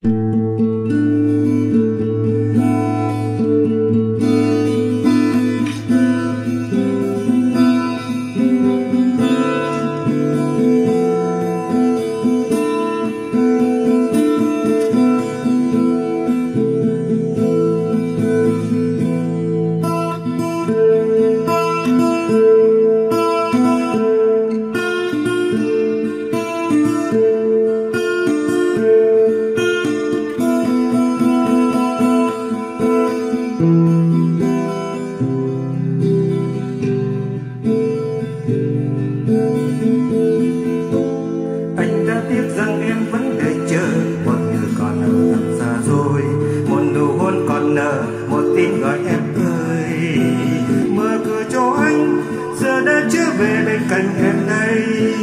Anh đã tiếc rằng em vẫn đợi chờ một người còn ở thật xa rồi, một nụ hôn còn nở, một tin gọi em ơi. Mở cửa cho anh, giờ đã trở về bên cạnh em đây.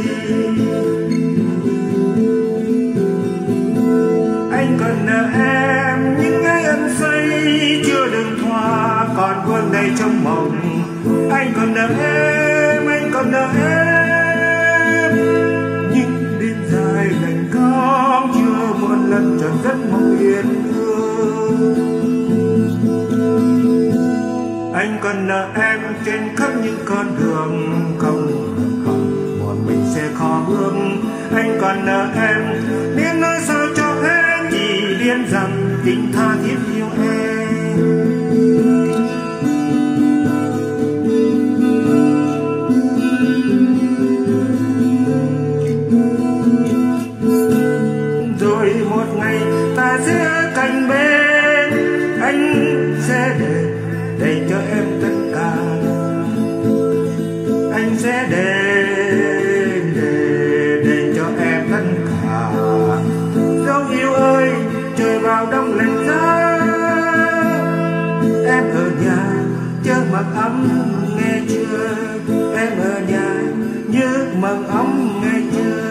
Anh còn nợ em những ngày ân say chưa đường thoa, còn vương đầy trong mộng. Anh còn nợ em, anh còn nợ em những đêm dài lạnh cóng chưa một lần trọn giấc mộng yên ương. Anh còn nợ em trên khắp những con đường không còn một mình sẽ khó bước. Anh còn nợ em biết nói sao cho em, chỉ biết rằng tình tha thiết yêu em. Rồi một ngày ta sẽ ở cạnh bên, anh sẽ để cho em tất cả. Anh sẽ để cho em tất cả. Dẫu yêu ơi, trời vào đông lạnh giá, em ở nhà chớ mặc ấm nghe chưa. Em ở nhà nhớ mặc ấm nghe chưa.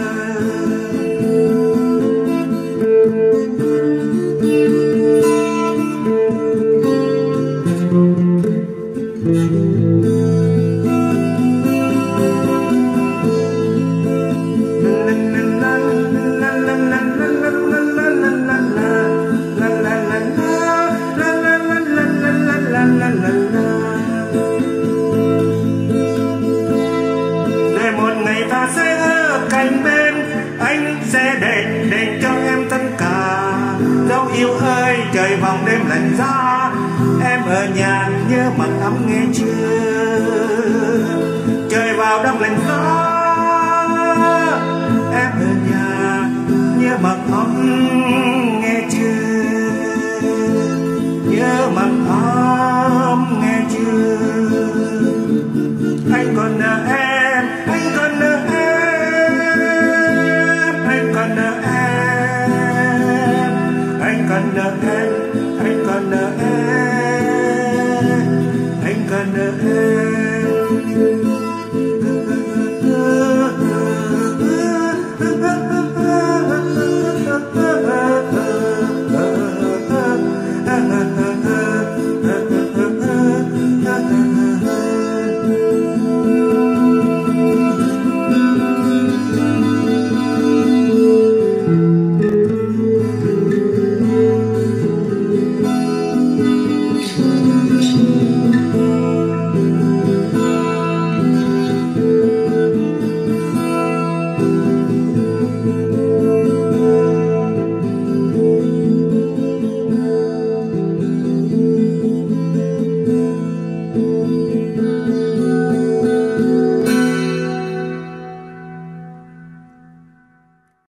Để một ngày ta sẽ ở cạnh bên, anh sẽ để cho em tất cả. Dẫu yêu ơi, trời vòng đêm lạnh giá, em ở nhà nhớ mặc ấm nghe chưa. Trời vào đông lạnh giá, em ở nhà nhớ mặc ấm nghe chưa. Nhớ mặc ấm nghe chưa. Anh còn nợ em, anh còn nợ em, anh còn nợ em, anh còn nợ em, anh còn nợ em, anh còn nợ em.